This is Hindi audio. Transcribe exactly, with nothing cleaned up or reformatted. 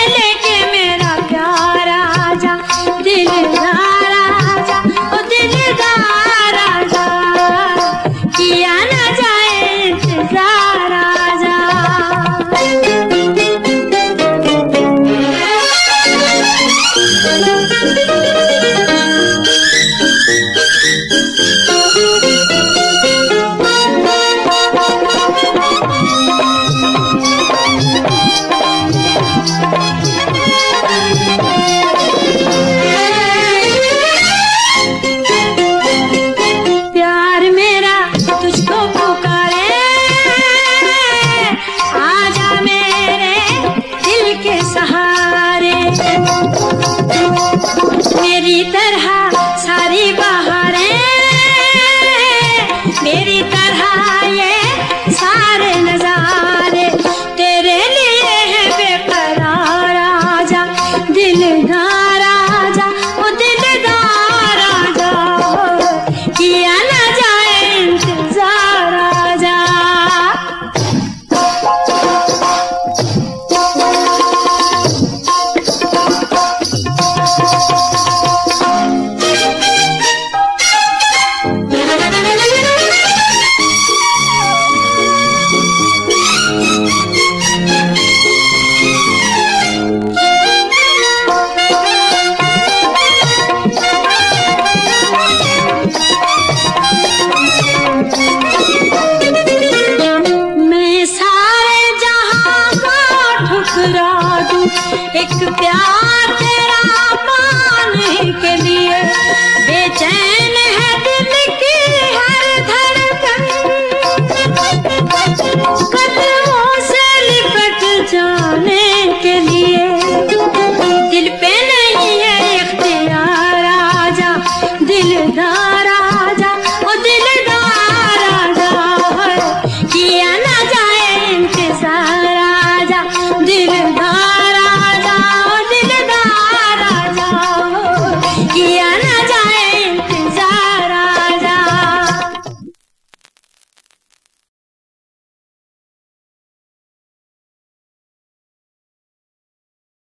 लेके मेरा प्यार आजा, दिलदार आजा, ओ दिलदार आजा, किया ना जाए इंतजार आजा। मेरी तरह सारी बहारें, मेरी तरह ये सारे नजारे तेरे लिए है बेकरार आजा, दिलदार आजा, ओ दिलदार आजा, किया ना जाए इंतजार आजा। एक प्यार तेरा